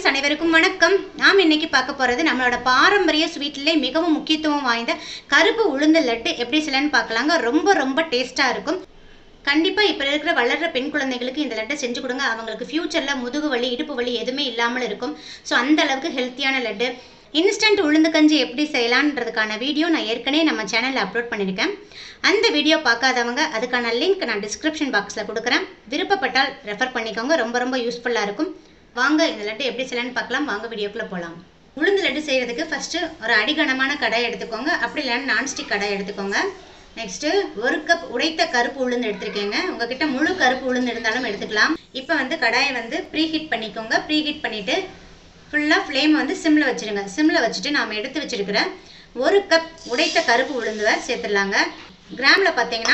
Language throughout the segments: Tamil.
அனைவருக்கும் வணக்கம். நாம் இன்னைக்கு பார்க்க போறது நம்மளோட பாரம்பரிய ஸ்வீட்ல மிகவும் முக்கியத்துவம் வாய்ந்த கருப்பு உளுந்து லட்டு எப்படி செய்யலாம்னு பார்க்கலாங்க. ரொம்ப டேஸ்டா இருக்கும். கண்டிப்பா இப்ப இருக்கிற வளர்ற பெண் குழந்தைகளுக்கு இந்த லட்டை செஞ்சு கொடுங்க. அவங்களுக்கு ஃபியூச்சர்ல முதுகு வலி, இடுப்பு வலி எதுவுமே இல்லாமல் இருக்கும். ஸோ அந்த அளவுக்கு ஹெல்த்தியான லட்டு. இன்ஸ்டன்ட் உளுந்து கஞ்சி எப்படி செய்யலான்றதுக்கான வீடியோ நான் ஏற்கனவே நம்ம சேனலில் அப்லோட் பண்ணியிருக்கேன். அந்த வீடியோ பார்க்காதவங்க அதுக்கான லிங்க் நான் டிஸ்கிரிப்ஷன் பாக்ஸில் கொடுக்குறேன். விருப்பப்பட்டால் ரெஃபர் பண்ணிக்கோங்க. ரொம்ப யூஸ்ஃபுல்லாக இருக்கும். வாங்க இந்த லட்டு எப்படி செய்யலான்னு பார்க்கலாம். வாங்க வீடியோக்குள்ளே போகலாம். உளுந்து லட்டு செய்கிறதுக்கு ஃபஸ்ட்டு ஒரு அடிகனமான கடாய் எடுத்துக்கோங்க. அப்படி இல்லைன்னா நான்ஸ்டிக் கடாய் எடுத்துக்கோங்க. நெக்ஸ்ட்டு 1 கப் உடைத்த கருப்பு உளுந்து எடுத்துருக்கேங்க. உங்ககிட்ட முழு கருப்பு உளுந்து இருந்தாலும் எடுத்துக்கலாம். இப்போ கடாயை ப்ரீஹீட் பண்ணிக்கோங்க. ப்ரீஹீட் பண்ணிவிட்டு ஃபுல்லாக ஃப்ளேமை சிம்மில் வச்சுருங்க. சிம்மில் வச்சுட்டு நாம் எடுத்து வச்சுருக்கிற 1 கப் உடைத்த கருப்பு உளுந்துவை சேர்த்துடலாங்க. கிராமில் பார்த்தீங்கன்னா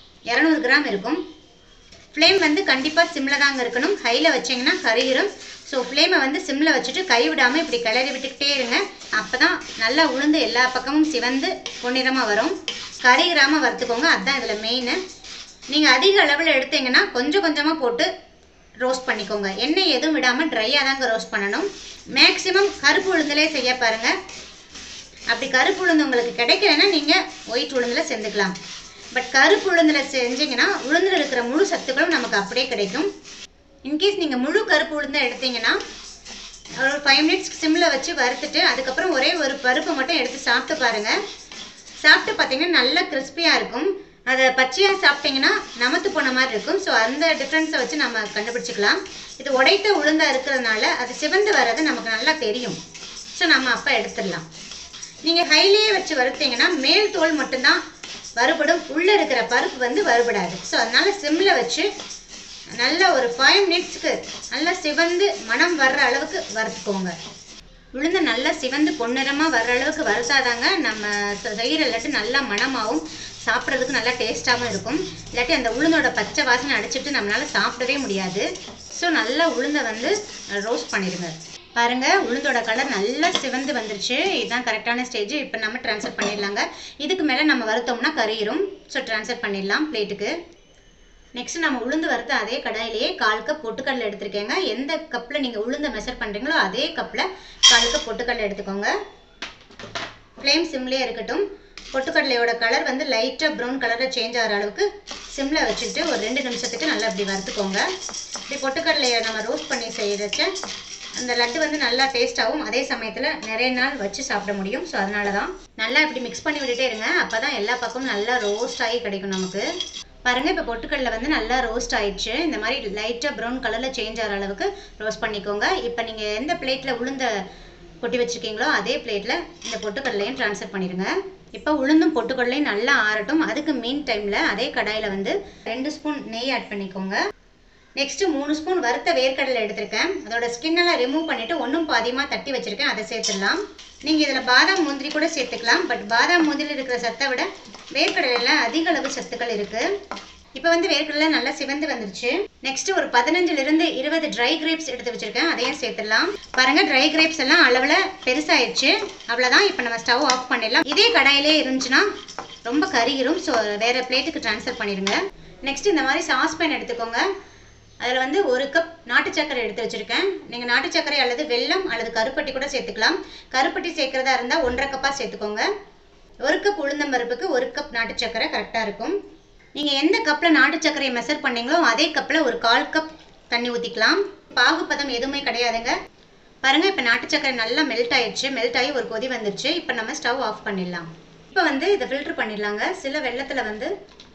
200 கிராம் இருக்கும். ஃப்ளேம் கண்டிப்பாக சிம்மில் தாங்க இருக்கணும். ஹையில் வச்சிங்கன்னா கருகிரும். ஸோ ஃப்ளேமை சிம்மில் வச்சுட்டு கைவிடாமல் இப்படி கிளறி விட்டுக்கிட்டே இருங்க. அப்போ தான் நல்லா உளுந்து எல்லா பக்கமும் சிவந்து பொன்னிறமாக வரும். கருகிராமல் வறுத்துக்கோங்க. அதுதான் இதில் மெயின். நீங்கள் அதிக அளவில் எடுத்தீங்கன்னா கொஞ்சமாக போட்டு ரோஸ்ட் பண்ணிக்கோங்க. எண்ணெய் எதுவும் விடாமல் ட்ரையாக தாங்க ரோஸ்ட் பண்ணணும். மேக்ஸிமம் கருப்பு உளுந்துலே செய்ய பாருங்கள். அப்படி கருப்பு உளுந்து உங்களுக்கு கிடைக்கலன்னா நீங்கள் ஒயிட் உளுந்தில் செஞ்சுக்கலாம். பட் கருப்பு உளுந்தில் செஞ்சிங்கன்னா உளுந்தில் இருக்கிற முழு சத்துக்களும் நமக்கு அப்படியே கிடைக்கும். இன்கேஸ் நீங்கள் முழு கருப்பு உளுந்தை எடுத்தீங்கன்னா ஒரு 5 மினிட்ஸ் சிம்மில் வச்சு வறுத்துட்டு அதுக்கப்புறம் ஒரே ஒரு பருப்பை மட்டும் எடுத்து சாப்பிட்டு பாருங்கள். சாப்பிட்டு பார்த்தீங்கன்னா நல்லா கிறிஸ்பியாக இருக்கும். அதை பச்சையாக சாப்பிட்டிங்கன்னா நமத்து போன மாதிரி இருக்கும். ஸோ அந்த டிஃப்ரென்ஸை வச்சு நம்ம கண்டுபிடிச்சிக்கலாம். இது உடைத்த உளுந்தாக இருக்கிறதுனால அது சிவந்து வர்றது நமக்கு நல்லா தெரியும். ஸோ நம்ம அப்போ எடுத்துடலாம். நீங்கள் ஹைலியே வச்சு வறுத்தீங்கன்னா மேல் தோல் மட்டும்தான் வறுபடும், உள்ளே இருக்கிற பருப்பு வறுபடாது. ஸோ அதனால் சிம்மில் வச்சு நல்லா ஒரு 5 மினிட்ஸ்க்கு நல்லா சிவந்து மனம் வர்ற அளவுக்கு வறுத்துக்கோங்க. உளுந்து நல்லா சிவந்து பொன்னிறமாக வர்ற அளவுக்கு வறுத்தாதாங்க நம்ம செய்கிற லட்டு நல்லா மணமாகவும் சாப்பிட்றதுக்கு நல்லா டேஸ்ட்டாகவும் இருக்கும். இல்லாட்டி அந்த உளுந்தோட பச்சை வாசனை அடிச்சுட்டு நம்மளால் சாப்பிடவே முடியாது. ஸோ நல்லா உளுந்தை ரோஸ்ட் பண்ணிடுங்க. பாருங்கள், உளுந்தோட கலர் நல்லா சிவந்து வந்துருச்சு. இதுதான் கரெக்டான ஸ்டேஜ். இப்போ நம்ம ட்ரான்ஸ்ஃபர் பண்ணிடலாங்க. இதுக்கு மேலே நம்ம வறுத்தோம்னா கறியிரும். ஸோ ட்ரான்ஸ்ஃபர் பண்ணிடலாம் பிளேட்டுக்கு. நெக்ஸ்ட் நம்ம உளுந்து வறுத்த அதே கடாயிலேயே 1/4 கப் பொட்டுக்கடலை எடுத்துருக்கேங்க. எந்த கப்பில் நீங்கள் உளுந்தை மெஷர் பண்ணுறீங்களோ அதே கப்பில் 1/4 கப் பொட்டுக்கடலை எடுத்துக்கோங்க. ஃப்ளேம் சிம்லேயே இருக்கட்டும். பொட்டுக்கடலையோட கலர் லைட்டாக ப்ரௌன் கலரில் சேஞ்ச் ஆகிற அளவுக்கு சிம்மில் வச்சுட்டு ஒரு 2 நிமிஷத்துக்கு நல்லா இப்படி வறுத்துக்கோங்க. இப்படி பொட்டுக்கடலையை நம்ம ரோஸ்ட் பண்ணி செய்கிறச்ச அந்த லட்டு நல்லா டேஸ்ட்டாகவும் அதே சமயத்தில் நிறைய நாள் வச்சு சாப்பிட முடியும். ஸோ அதனால தான் நல்லா இப்படி மிக்ஸ் பண்ணி விட்டுட்டே இருங்க. அப்போ தான் எல்லா பக்கமும் நல்லா ரோஸ்ட் ஆகி கிடைக்கும் நமக்கு. பாருங்கள், இப்போ பொட்டுக்கடலை நல்லா ரோஸ்ட் ஆயிடுச்சு. இந்த மாதிரி லைட்டாக ப்ரௌன் கலரில் சேஞ்ச் ஆகிற அளவுக்கு ரோஸ்ட் பண்ணிக்கோங்க. இப்போ நீங்கள் எந்த பிளேட்டில் உளுந்த கொட்டி வச்சுருக்கீங்களோ அதே பிளேட்டில் இந்த பொட்டுக்கடலையும் ட்ரான்ஸ்ஃபர் பண்ணிடுங்க. இப்போ உளுந்தும் பொட்டுக்கடலையும் நல்லா ஆறட்டும். அதுக்கு மீன் டைமில் அதே கடாயில் 2 ஸ்பூன் நெய் ஆட் பண்ணிக்கோங்க. நெக்ஸ்ட்டு 3 ஸ்பூன் வறுத்த வேர்க்கடலை எடுத்திருக்கேன். அதோட ஸ்கின்னெல்லாம் ரிமூவ் பண்ணிவிட்டு ஒன்றும் பாதியமாக தட்டி வச்சுருக்கேன். அதை சேர்த்துடலாம். நீங்கள் இதில் பாதாம் முந்திரி கூட சேர்த்துக்கலாம். பட் பாதாம் முந்திரியில் இருக்கிற சத்தை விட வேர்க்கடலையில் அதிக அளவு சத்துக்கள் இருக்குது. இப்போ வேர்க்கடலை நல்லா சிவந்து வந்துருச்சு. நெக்ஸ்ட்டு ஒரு 15லிருந்து 20 ட்ரை கிரேப்ஸ் எடுத்து வச்சுருக்கேன். அதையும் சேர்த்துடலாம். பாருங்கள், ட்ரை கிரேப்ஸ் எல்லாம் அளவில் பெருசாகிடுச்சு. அவ்வளோதான். இப்போ நம்ம ஸ்டவ் ஆஃப் பண்ணிடலாம். இதே கடாயிலே இருந்துச்சுன்னா ரொம்ப கருகிரும். ஸோ வேறு பிளேட்டுக்கு ட்ரான்ஸ்ஃபர் பண்ணிடுங்க. நெக்ஸ்ட்டு இந்த மாதிரி சாஸ்பேன் எடுத்துக்கோங்க. அதில் 1 கப் நாட்டு சர்க்கரை எடுத்து வச்சுருக்கேன். நீங்கள் நாட்டு சர்க்கரை அல்லது வெல்லம் அல்லது கருப்பட்டி கூட சேர்த்துக்கலாம். கருப்பட்டி சேர்க்குறதா இருந்தால் 1.5 கப்பாக சேர்த்துக்கோங்க. 1 கப் உளுந்தம்பருப்புக்கு 1 கப் நாட்டு சர்க்கரை கரெக்டாக இருக்கும். நீங்கள் எந்த கப்பில் நாட்டு சர்க்கரையை மெஷர் பண்ணீங்களோ அதே கப்பில் ஒரு 1/4 கப் தண்ணி ஊற்றிக்கலாம். பாகுபதம் எதுவுமே கிடையாதுங்க. பாருங்கள், இப்போ நாட்டு சர்க்கரை நல்லா மெல்ட் ஆயிடுச்சு. மெல்ட் ஆகி ஒரு கொதி வந்துருச்சு. இப்போ நம்ம ஸ்டவ் ஆஃப் பண்ணிடலாம். இப்போ இதை ஃபில்ட்ரு பண்ணிடலாங்க. சில வெள்ளத்தில்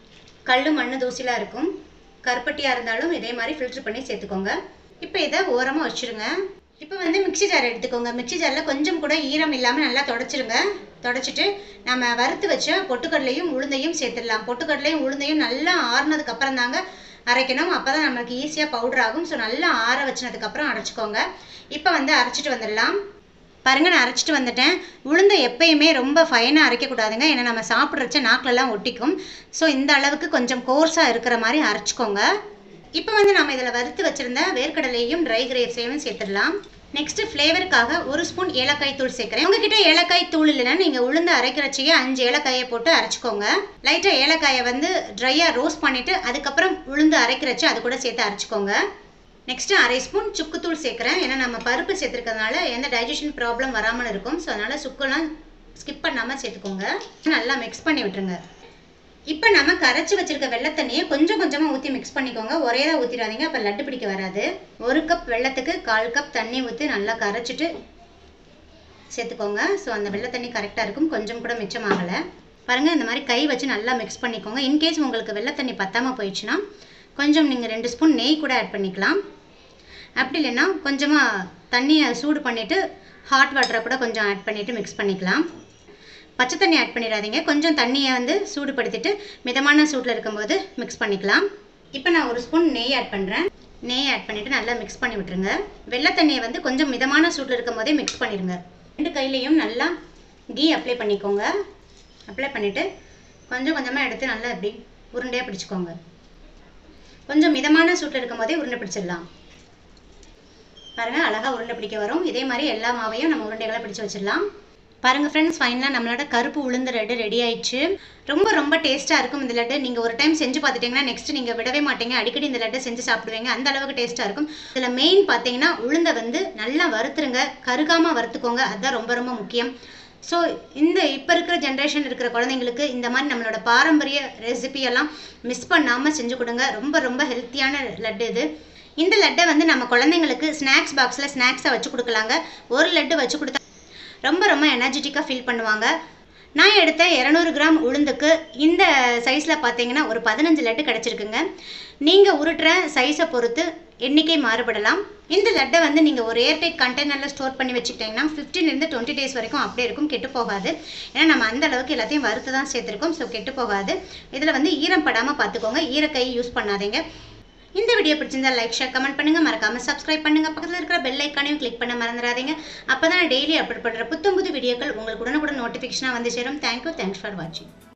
கல் மண் தூசிலாம் இருக்கும். கருப்பட்டியாக இருந்தாலும் இதே மாதிரி ஃபில்ட்ரு பண்ணி சேர்த்துக்கோங்க. இப்போ இதை ஓரமாக வச்சுருங்க. இப்போ மிக்ஸி ஜார் எடுத்துக்கோங்க. மிக்ஸி ஜாரில் கொஞ்சம் கூட ஈரம் இல்லாமல் நல்லா தொடச்சிருங்க. தொடச்சிட்டு நம்ம வறுத்து வச்ச பொட்டுக்கடலையும் உளுந்தையும் சேர்த்துடலாம். பொட்டுக்கடலையும் உளுந்தையும் நல்லா ஆறுனதுக்கப்புறம் தாங்க அரைக்கணும். அப்போ தான் நமக்கு ஈஸியாக பவுடர் ஆகும். ஸோ நல்லா ஆற வச்சினதுக்கப்புறம் அரைச்சிக்கோங்க. இப்போ அரைச்சிட்டு வந்துடலாம். பாருங்கள், நான் அரைச்சிட்டு வந்துட்டேன். உளுந்தை எப்பயுமே ரொம்ப ஃபைனாக அரைக்கக்கூடாதுங்க. ஏன்னா நம்ம சாப்பிட்றச்ச நாக்கிலலாம் ஒட்டிக்கும். ஸோ இந்த அளவுக்கு கொஞ்சம் கோர்ஸாக இருக்கிற மாதிரி அரைச்சிக்கோங்க. இப்போ நம்ம இதில் வறுத்து வச்சுருந்த வேர்க்கடலையும் ட்ரை கிரேப்ஸையும் சேர்த்துடலாம். நெக்ஸ்ட்டு ஃப்ளேவருக்காக 1 ஸ்பூன் ஏலக்காய் தூள் சேர்க்குறேன். உங்ககிட்ட ஏலக்காய் தூள் இல்லைன்னா நீங்கள் உளுந்து அரைக்கிறச்சியே 5 ஏலக்காயை போட்டு அரைச்சிக்கோங்க. லைட்டாக ஏலக்காயை ட்ரையாக ரோஸ்ட் பண்ணிவிட்டு அதுக்கப்புறம் உளுந்து அரைக்கிறச்சு அது கூட சேர்த்து அரைச்சிக்கோங்க. நெக்ஸ்ட்டு அரை ஸ்பூன் சுக்குத்தூள் சேர்க்குறேன். ஏன்னா நம்ம பருப்பு சேர்த்துருக்கிறதுனால எந்த டைஜஷன் ப்ராப்ளம் வராமல் இருக்கும். ஸோ அதனால் சுக்குலாம் ஸ்கிப் பண்ணாமல் சேர்த்துக்கோங்க. நல்லா மிக்ஸ் பண்ணி விட்டுருங்க. இப்போ நம்ம கரைச்சி வச்சுருக்க வெள்ளை தண்ணியை கொஞ்சம் கொஞ்சமாக ஊற்றி மிக்ஸ் பண்ணிக்கோங்க. ஒரே தான் ஊற்றிடாதீங்க, அப்போ லட்டு பிடிக்க வராது. 1 கப் வெள்ளத்துக்கு 1/4 கப் தண்ணி ஊற்றி நல்லா கரைச்சிட்டு சேர்த்துக்கோங்க. ஸோ அந்த வெள்ளை தண்ணி கரெக்டாக இருக்கும், கொஞ்சம் கூட மிச்சமாகலை. பாருங்கள், இந்த மாதிரி கை வச்சு நல்லா மிக்ஸ் பண்ணிக்கோங்க. இன்கேஸ் உங்களுக்கு வெள்ளை தண்ணி பத்தாமல் போயிடுச்சுன்னா கொஞ்சம் நீங்கள் 2 ஸ்பூன் நெய் கூட ஆட் பண்ணிக்கலாம். அப்படி இல்லைன்னா கொஞ்சமாக தண்ணியை சூடு பண்ணிவிட்டு ஹாட் வாட்டரை கூட கொஞ்சம் ஆட் பண்ணிவிட்டு மிக்ஸ் பண்ணிக்கலாம். பச்சை தண்ணி ஆட் பண்ணிடாதீங்க, கொஞ்சம் தண்ணியை சூடுபடுத்திட்டு மிதமான சூட்டில் இருக்கும்போது மிக்ஸ் பண்ணிக்கலாம். இப்போ நான் 1 ஸ்பூன் நெய் ஆட் பண்ணுறேன். நெய் ஆட் பண்ணிவிட்டு நல்லா மிக்ஸ் பண்ணி விட்டுருங்க. வெள்ளை தண்ணியை கொஞ்சம் மிதமான சூட்டில் இருக்கும் போதே மிக்ஸ் பண்ணிடுங்க. 2 கையிலையும் நல்லா கீ அப்ளை பண்ணிக்கோங்க. அப்ளை பண்ணிவிட்டு கொஞ்சம் கொஞ்சமாக எடுத்து நல்லா இப்படி உருண்டையாக பிடிச்சிக்கோங்க. கொஞ்சம் மிதமான சூட்டில் இருக்கும் போதே உருண்டை பிடிச்சிடலாம். பாருங்கள், அழகாக உருண்டை பிடிக்க வரும். இதே மாதிரி எல்லா மாவையும் நம்ம உருண்டைகளை பிடிச்சி வச்சிடலாம். பாருங்கள் ஃப்ரெண்ட்ஸ், ஃபைனலாக நம்மளோட கருப்பு உளுந்து லட்டு ரெடி ஆயிடுச்சு. ரொம்ப ரொம்ப டேஸ்ட்டாக இருக்கும் இந்த லட்டு. நீங்கள் ஒரு டைம் செஞ்சு பார்த்துட்டிங்கன்னா நெக்ஸ்ட் நீங்கள் விடவே மாட்டீங்க, அடிக்கடி இந்த லட்டு செஞ்சு சாப்பிடுவீங்க. அந்த அளவுக்கு டேஸ்ட்டாக இருக்கும். இதில் மெயின் பார்த்தீங்கன்னா உளுந்தை நல்லா வறுத்துருங்க, கருகாமல் வறுத்துக்கோங்க. அதுதான் ரொம்ப ரொம்ப முக்கியம். ஸோ இந்த இப்போ இருக்கிற ஜென்ரேஷன் இருக்கிற குழந்தைங்களுக்கு இந்த மாதிரி நம்மளோட பாரம்பரிய ரெசிபியெல்லாம் மிஸ் பண்ணாமல் செஞ்சு கொடுங்க. ரொம்ப ரொம்ப ஹெல்த்தியான லட்டு இது. இந்த லட்டை நம்ம குழந்தைங்களுக்கு ஸ்நாக்ஸ் பாக்ஸில் ஸ்நாக்ஸாக வச்சு கொடுக்கலாங்க. ஒரு லட்டு வச்சு கொடுத்தா ரொம்ப ரொம்ப எனர்ஜெட்டிக்காக ஃபீல் பண்ணுவாங்க. நான் எடுத்த 200 கிராம் உளுந்துக்கு இந்த சைஸில் பார்த்தீங்கன்னா ஒரு 15 லட்டு கிடச்சிருக்குங்க. நீங்கள் உருட்டுற சைஸை பொறுத்து எண்ணிக்கை மாறுபடலாம். இந்த லட்டை நீங்கள் ஒரு ஏர்டைட் கண்டெய்னரில் ஸ்டோர் பண்ணி வச்சுக்கிட்டிங்கன்னா 15 to 20 டேஸ் வரைக்கும் அப்படியே இருக்கும், கெட்டு போகாது. ஏன்னா நம்ம அந்த அளவுக்கு எல்லாத்தையும் வறுத்து தான் சேர்த்துருக்கோம். ஸோ கெட்டு போகாது. இதில் ஈரம் படாமல் பார்த்துக்கோங்க, ஈரக்கை யூஸ் பண்ணாதீங்க. இந்த வீடியோ பிடிச்சிருந்தா லைக், ஷேர், கமெண்ட் பண்ணுங்க. மறக்காம சப்ஸ்கிரைப் பண்ணுங்க. பக்கத்தில் இருக்கிற பெல் ஐக்கானையும் கிளிக் பண்ண மறந்துடாதீங்க. அப்பதான் டெய்லி அப்லோட் பண்ற புத்தம் புது வீடியோக்கள் உங்களுக்கு உடனுக்குடன் நோட்டிஃபிகேஷனாக வந்து சேரும். தேங்க்யூ, தேங்க்ஸ் ஃபார் வாட்சிங்.